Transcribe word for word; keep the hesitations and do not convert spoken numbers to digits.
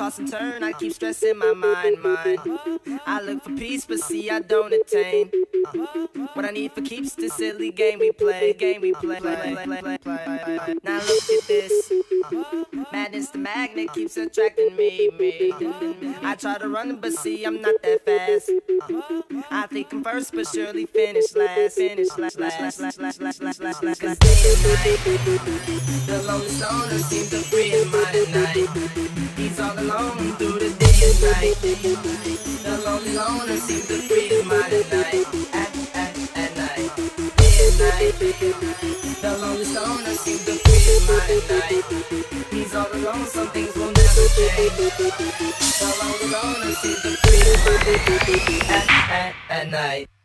toss and turn, I keep stressing my mind, mind. I look for peace, but see I don't attain. What I need for keeps this silly game we play, game we play. Now look at this. Madness, the magnet keeps attracting me, me. I try to run, but see I'm not that fast. I think I'm first, but surely finish last. Finish last, last, last, last, last, last, last, last, last. Cause day and night, the lonely stoner seems to free his mind at night. He's all alone through the day and night. The lonely loner seems to free his mind at night. At, at, at night. Day and night. The lonely stoner seems to free his mind at night. He's all alone, some things will never change. The lonely loner seems to free his mind at, at, at night.